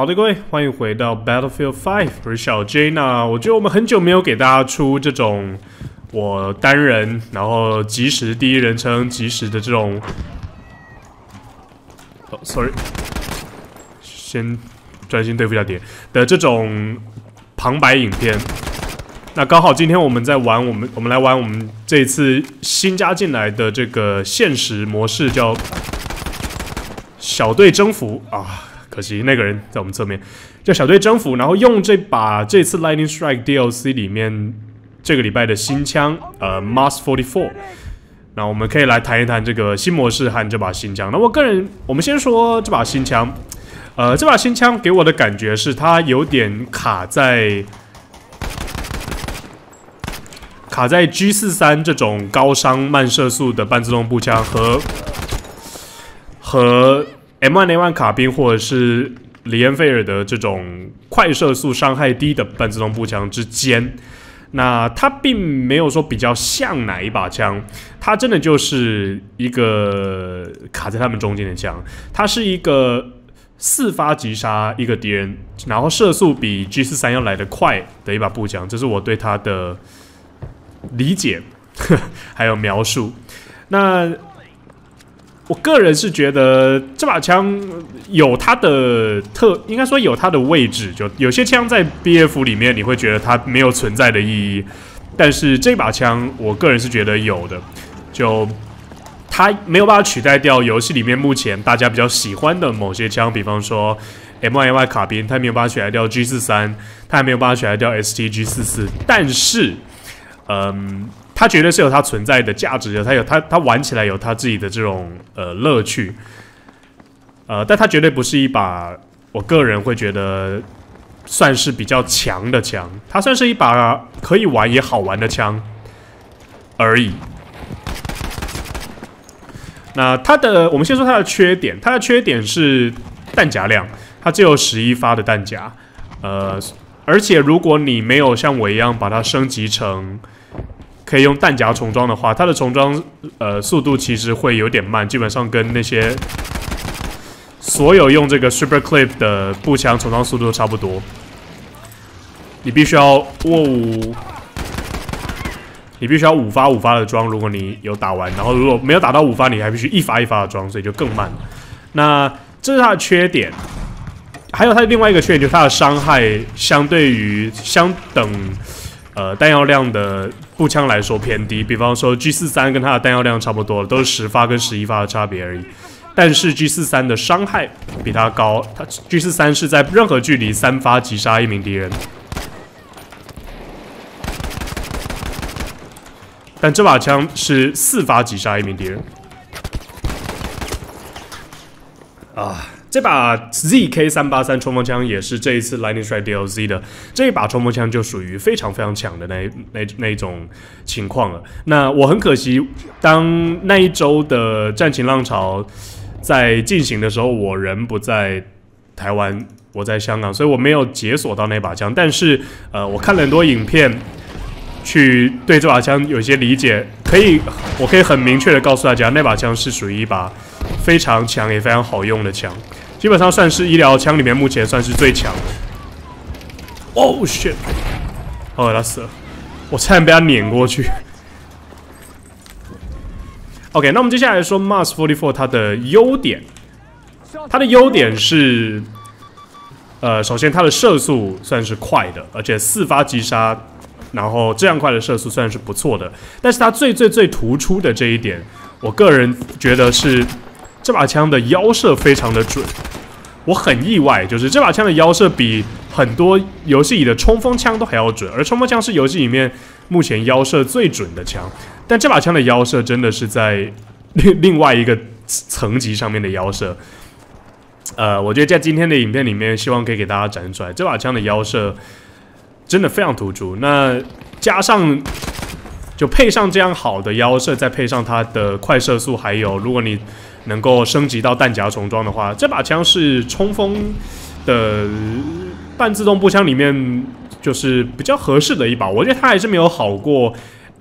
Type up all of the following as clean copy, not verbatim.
好的，各位，欢迎回到 Battlefield 5，我是小 J。那我觉得我们很久没有给大家出这种我单人，然后即时第一人称即时的这种，sorry， 先专心对付一下敌人的这种旁白影片。那刚好今天我们在玩，我们来玩我们这一次新加进来的这个现实模式，叫小队征服啊。可惜那个人在我们侧面，叫小队征服，然后用这次 Lightning Strike DLC 里面这个礼拜的新枪Mars 44，那我们可以来谈一谈这个新模式和这把新枪。那我们先说这把新枪，这把新枪给我的感觉是它有点卡在 G43 这种高伤慢射速的半自动步枪和 M1A1 卡宾或者是里恩菲尔的这种快射速、伤害低的半自动步枪之间，那它并没有说比较像哪一把枪，它真的就是一个卡在他们中间的枪。它是一个4发击杀一个敌人，然后射速比 G43 要来得快的一把步枪，这是我对它的理解还有描述。那我个人是觉得这把枪有它的应该说有它的位置。就有些枪在 BF 里面，你会觉得它没有存在的意义，但是这把枪，我个人是觉得有的。就它没有办法取代掉游戏里面目前大家比较喜欢的某些枪，比方说 M1A1 卡宾，它没有办法取代掉 G43， 它还没有办法取代掉 STG44， 但是，它绝对是有它存在的价值的，它玩起来有它自己的这种乐趣，但它绝对不是一把我个人会觉得算是比较强的枪，它算是一把可以玩也好玩的枪而已。那我们先说它的缺点，它的缺点是弹夹量，它只有11发的弹夹，而且如果你没有像我一样把它升级成可以用弹夹重装的话，它的重装速度其实会有点慢，基本上跟那些所有用这个 Super Clip 的步枪重装速度都差不多。你必须要5发5发的装，如果你有打完，然后如果没有打到5发，你还必须1发1发的装，所以就更慢。那这是它的缺点，还有它的另外一个缺点就是它的伤害相对于相等弹药量的步枪来说偏低，比方说 G43 跟它的弹药量差不多，都是10发跟11发的差别而已。但是 G43 的伤害比它高，它 G43 是在任何距离3发击杀一名敌人，但这把枪是4发击杀一名敌人。这把 ZK383 冲锋枪也是这一次 Lightning Strike DLC 的这一把冲锋枪，就属于非常非常强的那一种情况了。那我很可惜，当那一周的战情浪潮在进行的时候，我人不在台湾，我在香港，所以我没有解锁到那把枪。但是我看了很多影片，去对这把枪有一些理解，我可以很明确的告诉大家，那把枪是属于一把非常强也非常好用的枪。基本上算是医疗枪里面目前算是最强的。Oh shit！ 他死了，我差点被他碾过去。OK， 那我们接下来说 Mars 44它的优点。它的优点是，首先它的射速算是快的，而且4发击杀，然后这样快的射速算是不错的。但是它最突出的这一点，我个人觉得是这把枪的腰射非常的准。我很意外，就是这把枪的腰射比很多游戏里的冲锋枪都还要准，而冲锋枪是游戏里面目前腰射最准的枪，但这把枪的腰射真的是在另外一个层级上面的腰射。我觉得在今天的影片里面，希望可以给大家展示出来，这把枪的腰射真的非常突出。那加上就配上这样好的腰射，再配上它的快射速，还有如果你能够升级到弹夹重装的话，这把枪是冲锋的半自动步枪里面就是比较合适的一把。我觉得它还是没有好过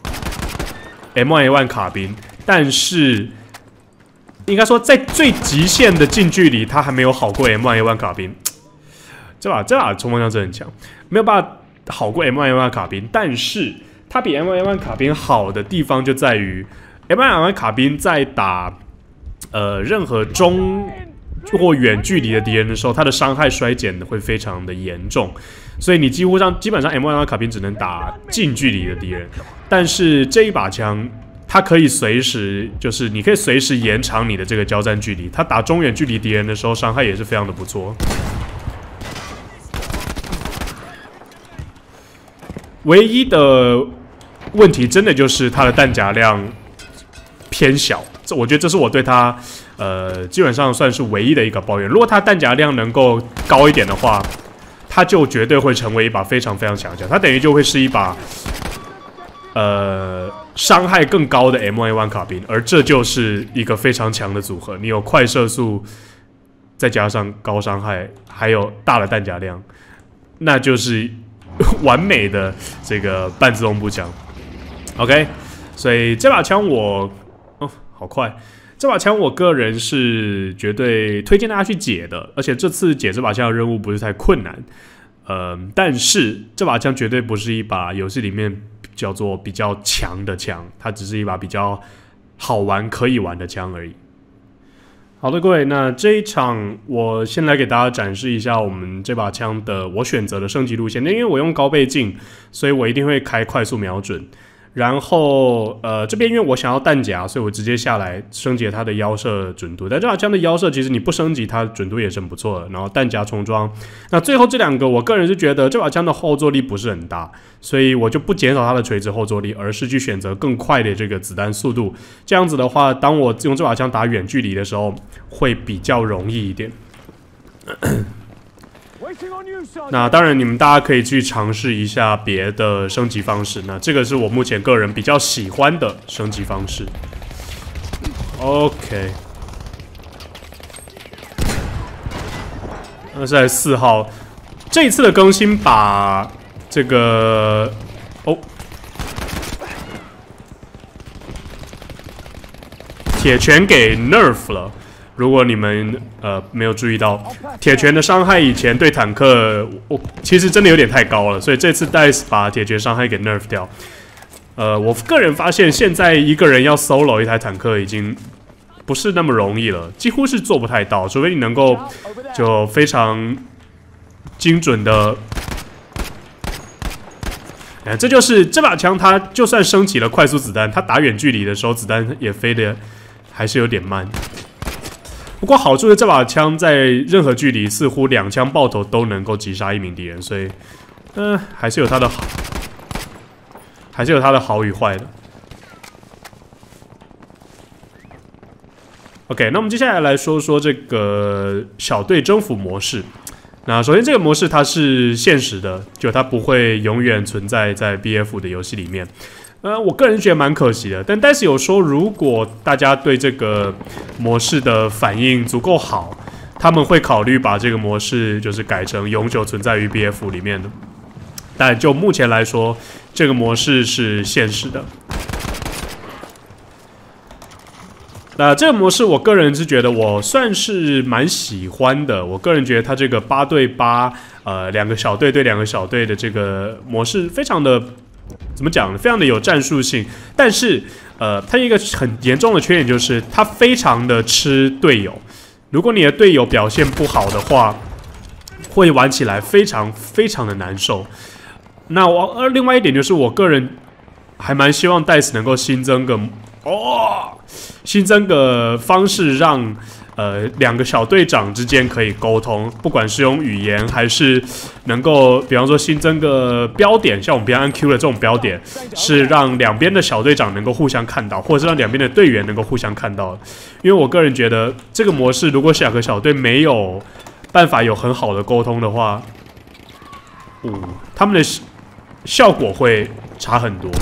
M1A1 卡宾，但是应该说在最极限的近距离，它还没有好过 M1A1 卡宾。 这把冲锋枪真的很强，没有办法好过 M1A1 卡宾，但是它比 M1A1 卡宾好的地方就在于 M1A1 卡宾在打任何中或远距离的敌人的时候，它的伤害衰减会非常的严重，所以你基本上 M1A1 卡宾只能打近距离的敌人，但是这一把枪。它可以随时，就是你可以随时延长你的这个交战距离。它打中远距离敌人的时候，伤害也是非常的不错。唯一的问题真的就是它的弹夹量偏小，我觉得这是我对它基本上算是唯一的一个抱怨。如果它弹夹量能够高一点的话，它就绝对会成为一把非常非常强的枪。它等于就会是一把伤害更高的 M1A1 卡宾，而这就是一个非常强的组合。你有快射速，再加上高伤害，还有大的弹夹量，那就是完美的这个半自动步枪。OK， 所以这把枪好快！这把枪我个人是绝对推荐大家去解的，而且这次解这把枪的任务不是太困难。但是这把枪绝对不是一把游戏里面叫做比较强的枪，它只是一把比较好玩可以玩的枪而已。好的，各位，那这一场我先来给大家展示一下我们这把枪的我选择的升级路线。因为我用高倍镜，所以我一定会开快速瞄准。然后这边因为我想要弹夹，所以我直接下来升级它的腰射准度。但这把枪的腰射其实你不升级，它准度也是很不错的。然后弹夹重装，那最后这两个我个人是觉得这把枪的后坐力不是很大，所以我就不减少它的垂直后坐力，而是去选择更快的这个子弹速度。这样子的话，当我用这把枪打远距离的时候，会比较容易一点。那当然，你们大家可以去尝试一下别的升级方式。那这个是我目前个人比较喜欢的升级方式。OK， 那是在4号。这一次的更新把这个铁拳给 nerf 了。如果你们没有注意到，铁拳的伤害以前对坦克，其实真的有点太高了，所以这次 DICE 把铁拳伤害给 nerf 掉。我个人发现现在一个人要 solo 一台坦克已经不是那么容易了，几乎是做不太到，除非你能够就非常精准的。这就是这把枪，它就算升级了快速子弹，它打远距离的时候，子弹也飞的还是有点慢。不过好处是这把枪在任何距离似乎2枪爆头都能够击杀一名敌人，所以还是有它的好与坏的。OK， 那我们接下来说说这个小队征服模式。那首先这个模式它是现实的，就它不会永远存在在 BF 的游戏里面。我个人觉得蛮可惜的，但DICE有说，如果大家对这个模式的反应足够好，他们会考虑把这个模式就是改成永久存在于 BF 里面的。但就目前来说，这个模式是现实的。那这个模式，我个人是觉得我算是蛮喜欢的。我个人觉得它这个8对8，两个小队对两个小队的这个模式，非常的。怎么讲呢？非常的有战术性，但是它一个很严重的缺点就是它非常的吃队友。如果你的队友表现不好的话，会玩起来非常非常的难受。那另外一点就是，我个人还蛮希望DICE能够新增个方式让。两个小队长之间可以沟通，不管是用语言还是能够，比方说新增个标点，像我们平常按 Q 的这种标点，是让两边的小队长能够互相看到，或者是让两边的队员能够互相看到。因为我个人觉得这个模式，如果两个小队没有办法有很好的沟通的话，他们的效果会差很多。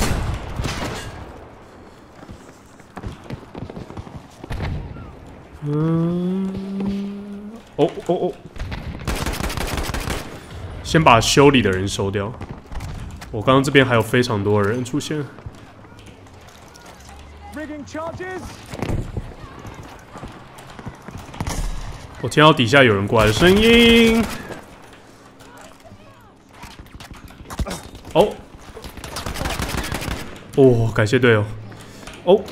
先把修理的人收掉。我刚刚这边还有非常多的人出现。我听到底下有人过来的声音。 哦，感谢队友。哦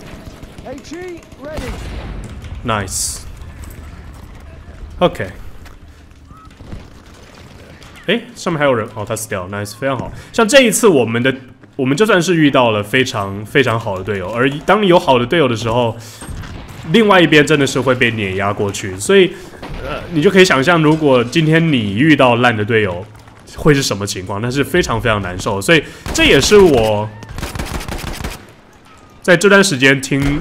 ，nice。OK。哎，上面还有人哦，他死掉 ，nice， 非常好。像这一次，我们就算是遇到了非常非常好的队友，而当你有好的队友的时候，另外一边真的是会被碾压过去。所以，你就可以想象，如果今天你遇到烂的队友，会是什么情况？那是非常非常难受。所以，这也是我在这段时间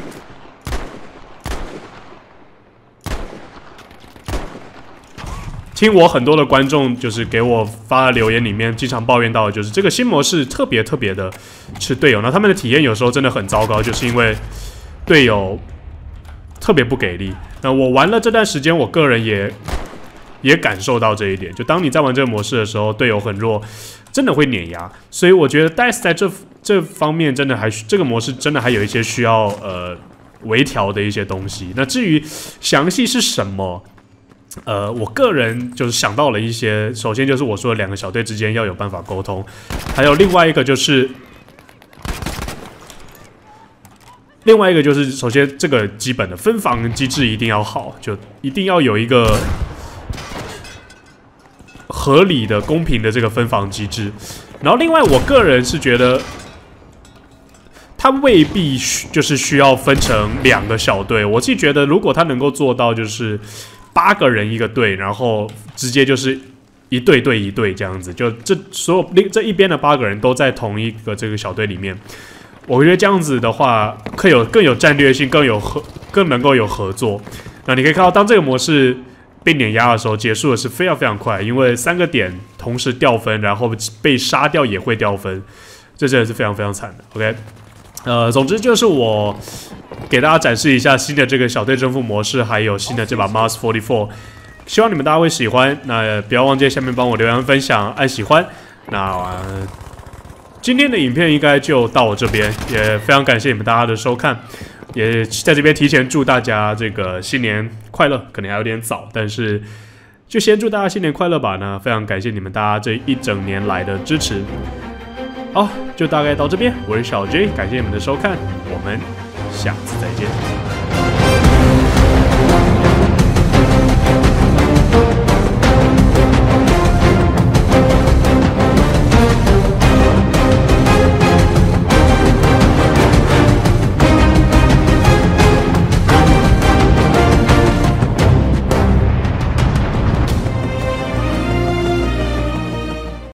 听我很多的观众就是给我发的留言里面，经常抱怨到的就是这个新模式特别的吃队友，那他们的体验有时候真的很糟糕，就是因为队友特别不给力。那我玩了这段时间，我个人也感受到这一点，就当你在玩这个模式的时候，队友很弱，真的会碾压。所以我觉得 DICE 在这方面真的这个模式真的还有一些需要微调的一些东西。那至于详细是什么？我个人就是想到了一些，首先就是我说的2个小队之间要有办法沟通，还有另外一个就是首先这个基本的分防机制一定要好，就一定要有一个合理的、公平的这个分防机制。然后另外，我个人是觉得它未必就是需要分成2个小队，我自己觉得如果它能够做到就是8个人一个队，然后直接就是一队对一队这样子，就所有这一边的8个人都在同一个这个小队里面，我觉得这样子的话，更有战略性，更能够有合作。那你可以看到，当这个模式被碾压的时候，结束的是非常非常快，因为3个点同时掉分，然后被杀掉也会掉分，这真的是非常非常惨的。OK，总之就是我给大家展示一下新的这个小队征服模式，还有新的这把 Mars 44，希望你们大家会喜欢。那不要忘记下面帮我留言分享，按喜欢。那今天的影片应该就到我这边，也非常感谢你们大家的收看，也在这边提前祝大家这个新年快乐，可能还有点早，但是就先祝大家新年快乐吧。那非常感谢你们大家这一整年来的支持。好，就大概到这边，我是小 J， 感谢你们的收看，我们下次再见。